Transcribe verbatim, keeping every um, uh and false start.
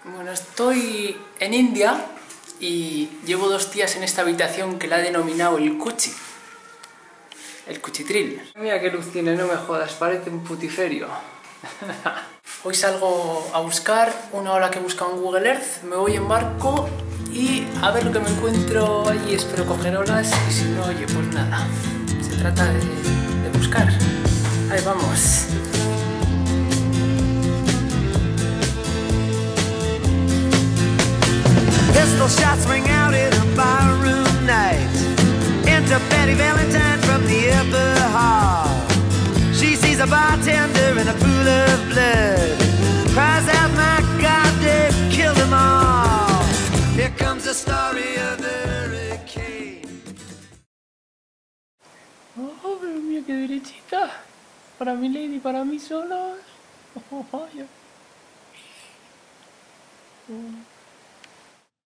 Bueno, estoy en India y llevo dos días en esta habitación que la he denominado el Cuchi. El cuchitril. Mira qué luz tiene, no me jodas, parece un putiferio. Hoy salgo a buscar una hora que he buscado en Google Earth, me voy en barco y a ver lo que me encuentro allí. Espero coger olas y si no, oye, pues nada. Se trata de, de buscar. Ahí vamos. Pistol shots ring out in a barroom night. Enter Betty Valentine from the upper hall. She sees a bartender in a pool of blood. Cries out, my God, they've killed them all. Here comes the story of the hurricane. Oh, pero mira qué derechita. Para mi lady, para mí solos. Oh, oh, oh.